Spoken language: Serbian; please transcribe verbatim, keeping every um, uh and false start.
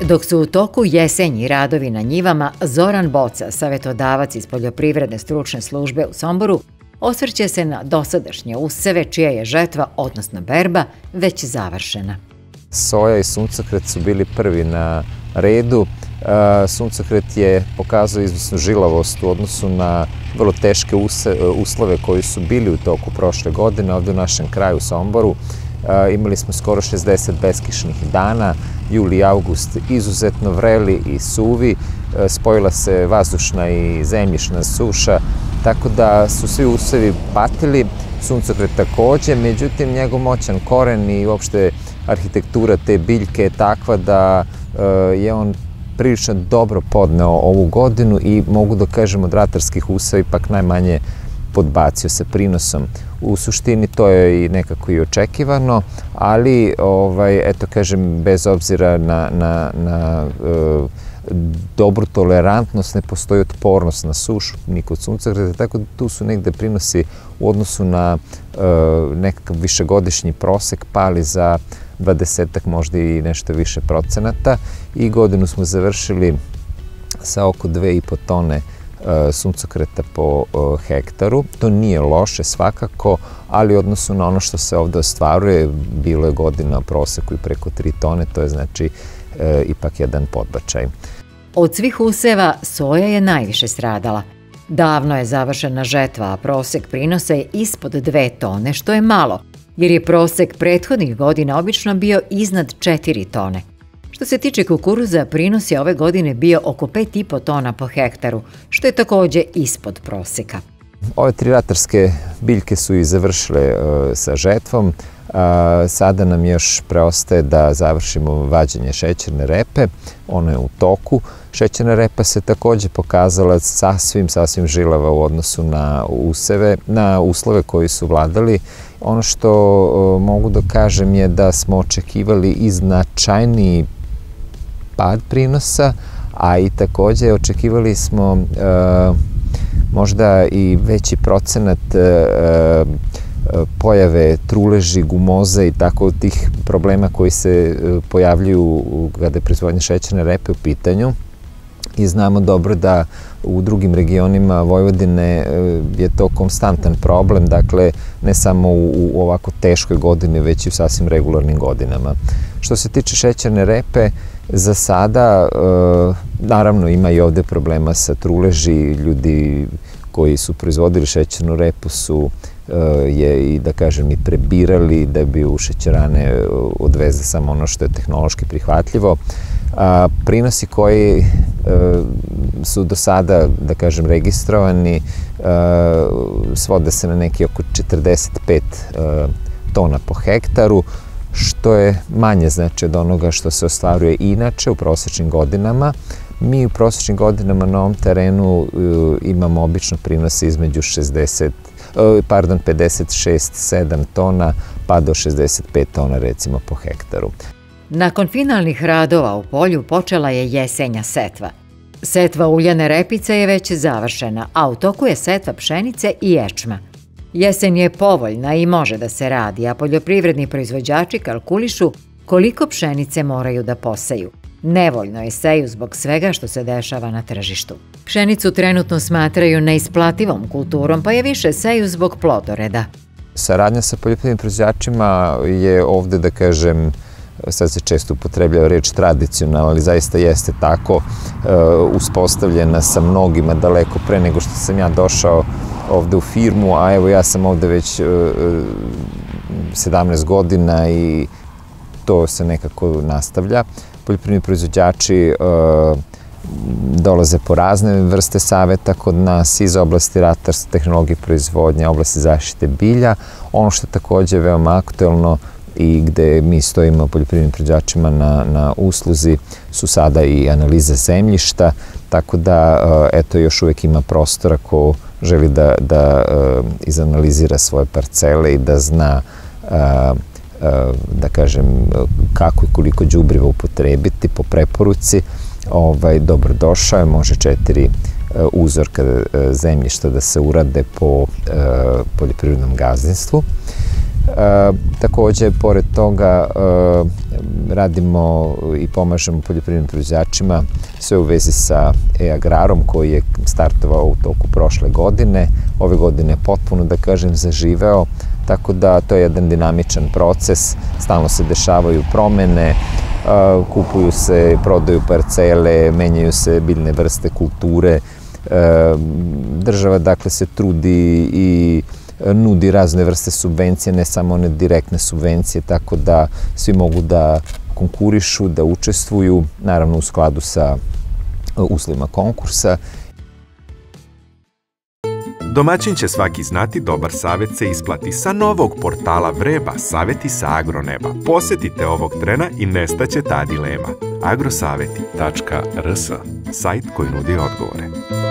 Dok su u toku jesenji radovi na njivama, Zoran Boca, savjetodavac iz Poljoprivredne stručne službe u Somboru, osvrće se na dosadašnje useve čija je žetva, odnosno berba, već završena. Soja i suncokret su bili prvi na redu. Suncokret je pokazao izvesnu žilavost u odnosu na vrlo teške uslove koji su bili u toku prošle godine ovdje u našem kraju u Somboru. Imali smo skoro šezdeset beskišnih dana, jul i august izuzetno vreli i suvi, spojila se vazdušna i zemljišna suša, tako da su svi usevi patili, suncokret takođe, međutim njegov moćan koren i uopšte arhitektura te biljke je takva da je on prilično dobro podneo ovu godinu i mogu da kažem od ratarskih useva ipak najmanje podbacio sa prinosom. U suštini to je i nekako i očekivano, ali eto kažem bez obzira na dobru tolerantnost ne postoji otpornost na sušu ni kod suncokreta, tako da tu su negde prinosi u odnosu na nekakav višegodišnji prosek pali za dvadesetak, možda i nešto više procenata i godinu smo završili sa oko dve i po tone suncokreta po hektaru. To nije loše svakako, ali u odnosu na ono što se ovde ostvaruje, bilo je godina proseku i preko tri tone, to je znači ipak jedan podbačaj. Od svih useva soja je najviše stradala. Davno je završena žetva, a prosek prinosa je ispod dve tone, što je malo, jer je prosek prethodnih godina obično bio iznad četiri tone. Što se tiče kukuruza, prinos je ove godine bio oko pet i po tona po hektaru, što je takođe ispod proseka. Ove tri ratarske biljke su i završile sa žetvom. Sada nam još preostaje da završimo vađenje šećerne repe. Ono je u toku. Šećerna repa se takođe pokazala sasvim, sasvim žilava u odnosu na useve, na uslove koji su vladali. Ono što mogu da kažem je da smo očekivali i značajniji pad prinosa, a i takođe očekivali smo možda i veći procenat pojave truleži, gumoza i tako tih problema koji se pojavljuju kada je proizvodnja šećerne repe u pitanju. I znamo dobro da u drugim regionima Vojvodine je to konstantan problem, dakle ne samo u ovako teškoj godini, već i u sasvim regularnim godinama. Što se tiče šećerne repe, za sada, naravno ima i ovde problema sa truleži, ljudi koji su proizvodili šećernu repu su je i da kažem i prebirali da bi u šećerane odvezli samo ono što je tehnološki prihvatljivo. Prinosi koji su do sada, da kažem, registrovani svode se na neki oko četrdeset pet tona po hektaru, što je manje znači od onoga što se ostvaruje inače u prosečnim godinama. Mi u prosečnim godinama na ovom terenu imamo obično prinose između šezdeset, pardon, pedeset šest sedam tona pa do šezdeset pet tona recimo po hektaru. Nakon finalnih radova u polju počela je jesenja setva. Setva uljane repice je već završena, a u toku je setva pšenice i ječma. Jesen je povoljna i može da se radi, a poljoprivredni proizvođači kalkulišu koliko pšenice moraju da poseju. Nevoljno je seju zbog svega što se dešava na tržištu. Pšenicu trenutno smatraju neisplativom kulturom, pa je više seju zbog plodoreda. Saradnja sa poljoprivrednim proizvođačima je ovde, da kažem, sad se često upotrebljava reč tradicionalna, ali zaista jeste tako, uspostavljena sa mnogima daleko pre nego što sam ja došao ovde u firmu, a evo ja sam ovde već sedamnaest godina i to se nekako nastavlja. Poljoprivredni proizvođači dolaze po razne vrste saveta kod nas iz oblasti ratarstva, tehnologije proizvodnje, oblasti zaštite bilja. Ono što je takođe veoma aktuelno i gde mi stojimo poljoprivrednim proizvođačima na usluzi su sada i analize zemljišta, tako da eto još uvek ima prostora ko želi da izanalizira svoje parcele i da zna da kažem kako i koliko đubriva upotrebiti po preporuci. Dobrodošao je, može četiri uzorka zemljišta da se urade po poljoprivrednom gazdinstvu. Takođe, pored toga, radimo i pomažemo poljoprivrednim proizvođačima sve u vezi sa e-agrarom koji je startovao u toku prošle godine. Ove godine je potpuno, da kažem, zaživeo, tako da to je jedan dinamičan proces, stalno se dešavaju promene, kupuju se, prodaju parcele, menjaju se biljne vrste, kulture. Država, dakle, se trudi i nudi razne vrste subvencije, ne samo one direktne subvencije, tako da svi mogu da konkurišu, da učestvuju, naravno u skladu sa uslovima konkursa. Domaćin će svaki znati, dobar savjet se isplati. Sa novog portala Vreba, savjeti sa agroneba. Posetite ovog trena i nestaće ta dilema. agrosaveti tačka r s, sajt koji nudi odgovore.